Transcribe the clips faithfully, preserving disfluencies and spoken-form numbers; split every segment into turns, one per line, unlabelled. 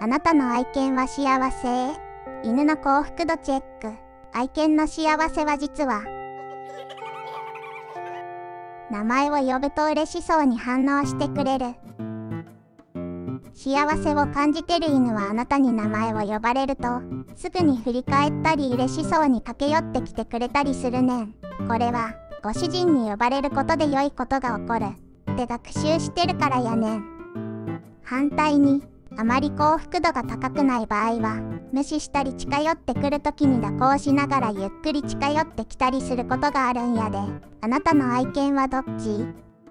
あなたの愛犬は幸せ？犬の幸福度チェック。愛犬の幸せは実は名前を呼ぶと嬉しそうに反応してくれる。幸せを感じてる犬はあなたに名前を呼ばれるとすぐに振り返ったり嬉しそうに駆け寄ってきてくれたりするねん。これはご主人に呼ばれることで良いことが起こるって学習してるからやねん。反対にあまり幸福度が高くない場合は無視したり近寄ってくるときに蛇行しながらゆっくり近寄ってきたりすることがあるんやで。あなたの愛犬はどっち？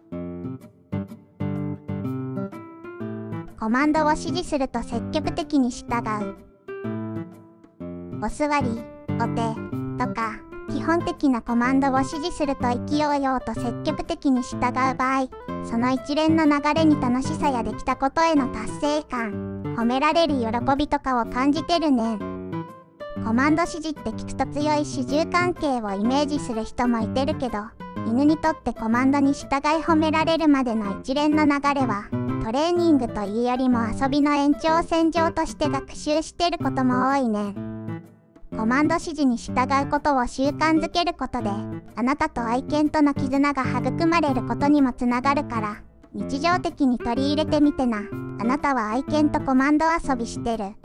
コマンドを指示すると積極的に従う。お座り、お手とか基本的なコマンドを指示すると意気揚々と積極的に従う場合、その一連の流れに楽しさやできたことへの達成感、褒められる喜びとかを感じてるねん。コマンド指示って聞くと強い主従関係をイメージする人もいてるけど、犬にとってコマンドに従い褒められるまでの一連の流れはトレーニングというよりも遊びの延長線上として学習してることも多いねん。コマンド指示に従うことを習慣づけることで、あなたと愛犬との絆が育まれることにもつながるから、日常的に取り入れてみてな。あなたは愛犬とコマンド遊びしてる？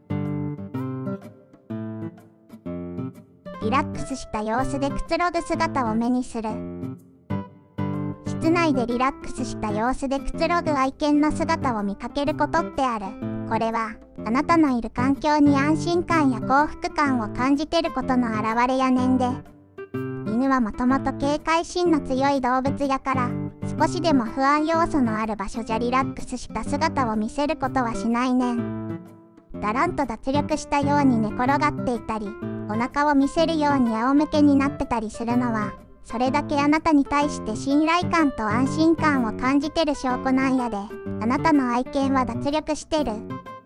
リラックスした様子でくつろぐ姿を目にする。室内でリラックスした様子でくつろぐ愛犬の姿を見かけることってある。これはあなたのいる環境に安心感や幸福感を感じてることの表れやねんで。犬はもともと警戒心の強い動物やから、少しでも不安要素のある場所じゃリラックスした姿を見せることはしないねん。だらんと脱力したように寝転がっていたり、お腹を見せるように仰向けになってたりするのは、それだけあなたに対して信頼感と安心感を感じてる証拠なんやで。あなたの愛犬は脱力してる？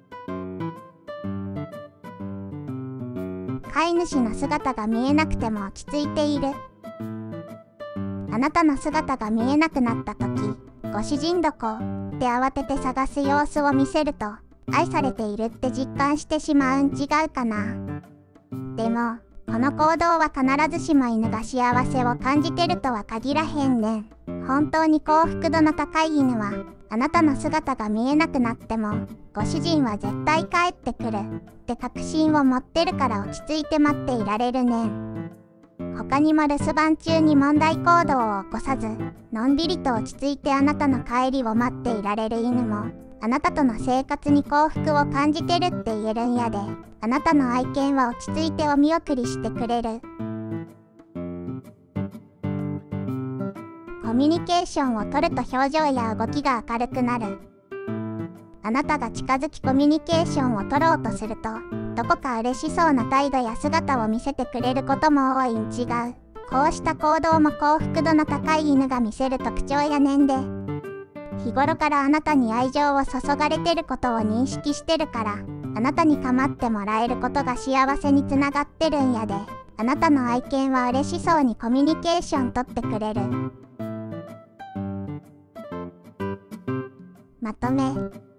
飼い主の姿が見えなくても落ち着いている？あなたの姿が見えなくなった時、ご主人どこ？って慌てて探す様子を見せると、愛されているって実感してしまうん違うかな。でも、この行動は必ずしも犬が幸せを感じてるとは限らへんねん。本当に幸福度の高い犬は、あなたの姿が見えなくなっても、ご主人は絶対帰ってくるって確信を持ってるから落ち着いて待っていられるねん。他にも留守番中に問題行動を起こさず、のんびりと落ち着いてあなたの帰りを待っていられる犬も、あなたとの生活に幸福を感じてるって言えるんやで。あなたの愛犬は落ち着いてお見送りしてくれる。コミュニケーションをとると表情や動きが明るくなる。あなたが近づきコミュニケーションをとろうとすると、どこか嬉しそうな態度や姿を見せてくれることも多いん違う。こうした行動も幸福度の高い犬が見せる特徴やねんで。日頃からあなたに愛情を注がれてることを認識してるから、あなたに構ってもらえることが幸せにつながってるんやで。あなたの愛犬は嬉しそうにコミュニケーションとってくれる。まとめ。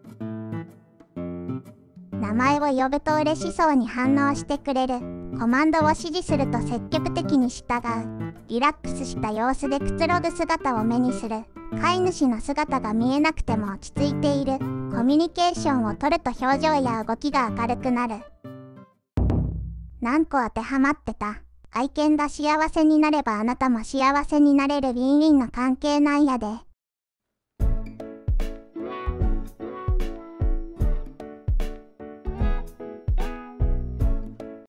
名前を呼ぶと嬉しそうに反応してくれる。コマンドを指示すると積極的に従う。リラックスした様子でくつろぐ姿を目にする。飼い主の姿が見えなくても落ち着いている。コミュニケーションをとると表情や動きが明るくなる。何個当てはまってた？愛犬が幸せになればあなたも幸せになれるウィンウィンの関係なんやで。